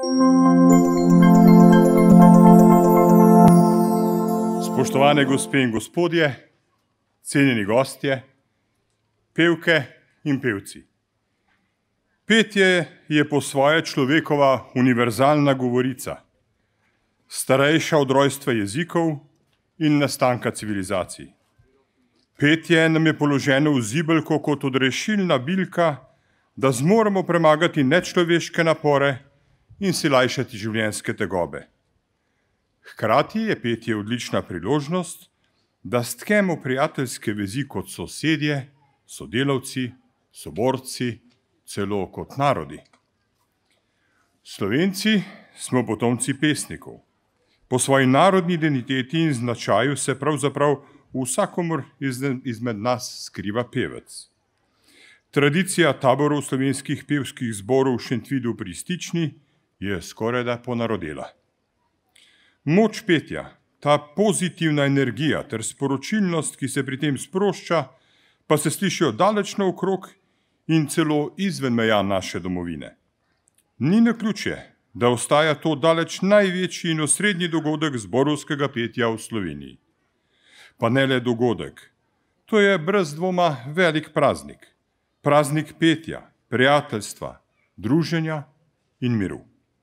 Spoštovane gospe in gospodje, cenjeni gostje, pevke in pevci. Petje je po svoje človekova univerzalna govorica, starejša od rojstva jezikov in nastanka civilizacij. Petje nam je položeno v zibelko kot odrešilna bilka, da zmoremo premagati nečloveške napore in si lajšati življenjske tegobe. Hkrati je petje odlična priložnost, da stkemo prijateljske vezi kot sosedje, sodelavci, soborci, celo kot narodi. Slovenci smo potomci pesnikov. Po svoji narodni identiteti in značaju se pravzaprav vsakomur izmed nas skriva pevec. Tradicija taborov slovenskih pevskih zborov v Šentvidu pri Stični je skorajda ponarodela. Moč petja, ta pozitivna energija ter sporočilnost, ki se pri tem sprošča, pa se slišijo daleč naokrog in celo izven meja naše domovine. Ni naključje, da ostaja to daleč največji in osrednji dogodek zborovskega petja v Sloveniji. Pa ne le dogodek, to je brez dvoma velik praznik. Praznik petja, prijateljstva, druženja in miru.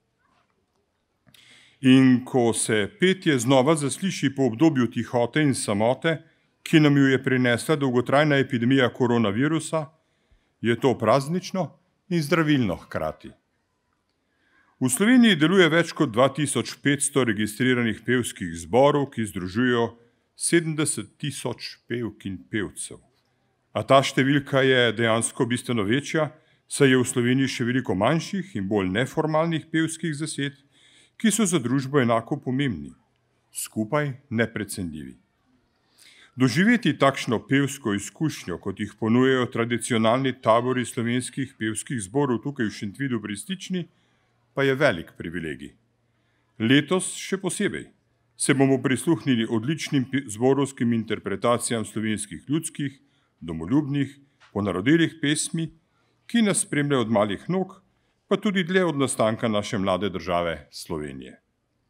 In ko se petje znova zasliši po obdobju tihote in samote, ki nam jo je prinesla dolgotrajna epidemija koronavirusa, je to praznično in zdravilno hkrati. V Sloveniji deluje več kot 2500 registriranih pevskih zborov, ki združujejo 70 000 pevk in pevcev. A ta številka je dejansko bistveno večja, saj je v Sloveniji še veliko manjših in bolj neformalnih pevskih zased, ki so za družbo enako pomembni, skupaj neprecenljivi. Doživeti takšno pevsko izkušnjo, kot jih ponujajo tradicionalni tabori slovenskih pevskih zborov tukaj v Šentvidu pri Stični, pa je velik privilegij. Letos še posebej se bomo prisluhnili odličnim zborovskim interpretacijam slovenskih ljudskih, domoljubnih, ponarodelih pesmi, ki nas spremljajo od malih nog, pa tudi dlje od nastanka naše mlade države Slovenije.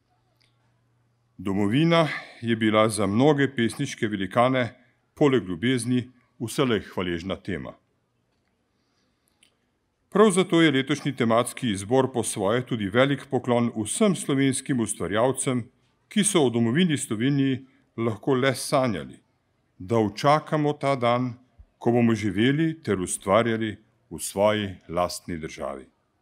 Domovina je bila za mnoge pesniške velikane, poleg ljubezni, vselej hvaležna tema. Prav zato je letošnji tematski izbor po svoje tudi velik poklon vsem slovenskim ustvarjalcem, ki so o domovini Sloveniji lahko le sanjali, da učakamo ta dan, ko bomo živeli ter ustvarjali v svoji lastni državi.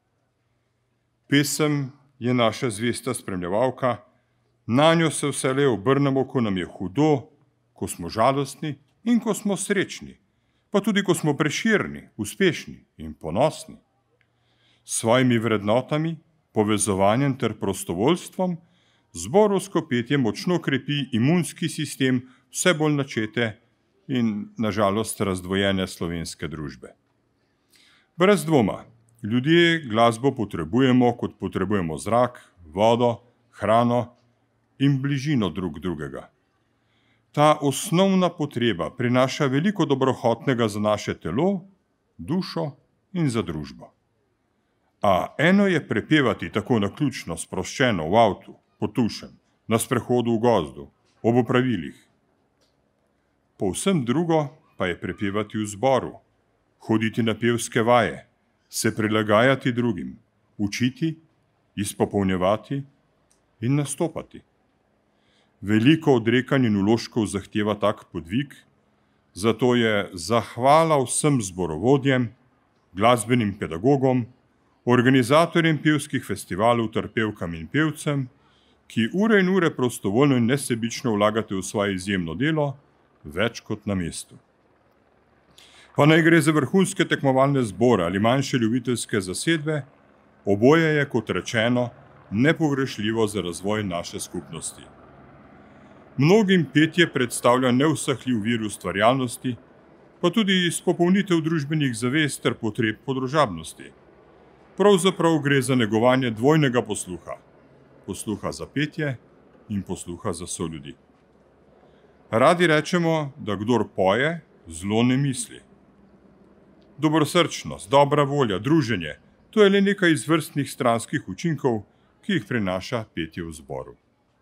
Pesem je naša zvesta spremljevalka, nanjo se vselej obrnemo, ko nam je hudo, ko smo žalostni in ko smo srečni, pa tudi ko smo preširni, uspešni in ponosni. S svojimi vrednotami, povezovanjem ter prostovoljstvom zborovsko petje močno krepi imunski sistem vse bolj načete in nažalost razdvojene slovenske družbe. Brez dvoma, ljudje glasbo potrebujemo, kot potrebujemo zrak, vodo, hrano in bližino drug drugega. Ta osnovna potreba prinaša veliko dobrohotnega za naše telo, dušo in za družbo. A eno je prepevati tako naključno, sproščeno v avtu, potušen, na sprehodu v gozdu, ob opravilih. Povsem drugo pa je prepevati v zboru, hoditi na pevske vaje, se prilagajati drugim, učiti, izpopolnjevati in nastopati. Veliko odrekanj in vložkov zahteva tak podvig, zato je zahvala vsem zborovodjem, glasbenim pedagogom, organizatorjem pevskih festivalov ter pevkam in pevcem, ki ure in ure prostovoljno in nesebično vlagate v svoje izjemno delo, več kot na mestu. Pa naj gre za vrhunske tekmovalne zbore ali manjše ljubiteljske zasedbe, oboje je, kot rečeno, nepogrešljivo za razvoj naše skupnosti. Mnogim petje predstavlja neusahljiv vir ustvarjalnosti, pa tudi izpopolnitev družbenih zavez ter potreb po družabnosti. Pravzaprav gre za negovanje dvojnega posluha, posluha za petje in posluha za soljudi. Radi rečemo, da kdor poje, zlo ne misli. Dobrosrčnost, dobra volja, druženje, to je le nekaj izvrstnih stranskih učinkov, ki jih prinaša petje v zboru.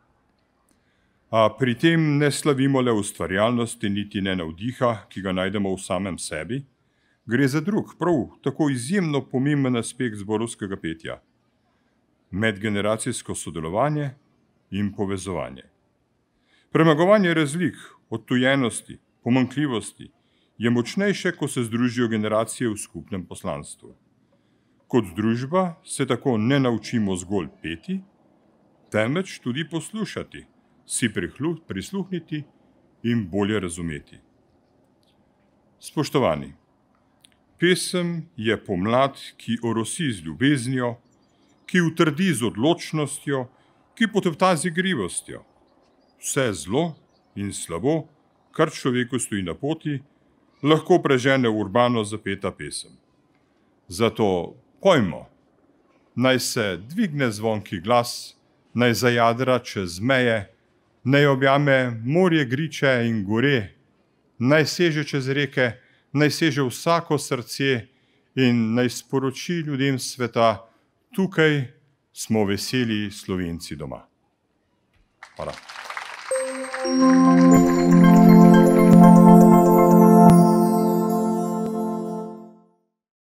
A pri tem ne slavimo le ustvarjalnosti, niti ne navdiha, ki ga najdemo v samem sebi. Gre za drug, prav tako izjemno pomemben aspekt zborovskega petja. Medgeneracijsko sodelovanje in povezovanje. Premagovanje razlik, odtujenosti, pomanjkljivosti je močnejše, ko se združijo generacije v skupnem poslanstvu. Kot družba se tako ne naučimo zgolj peti, temveč tudi poslušati, si prisluhniti in bolje razumeti. Spoštovani, pesem je pomlad, ki orosi z ljubeznijo, ki utrdi z odločnostjo, ki potepta z igrivostjo. Vse zlo in slabo, kar človeku stoji na poti, lahko prežene v urbano zapeta pesem. Zato pojmo, naj se dvigne zvonki glas, naj zajadra čez meje, naj objame morje griče in gore, naj seže čez reke, naj seže vsako srce in naj sporoči ljudem sveta, tukaj smo veseli Slovenci doma. Hvala.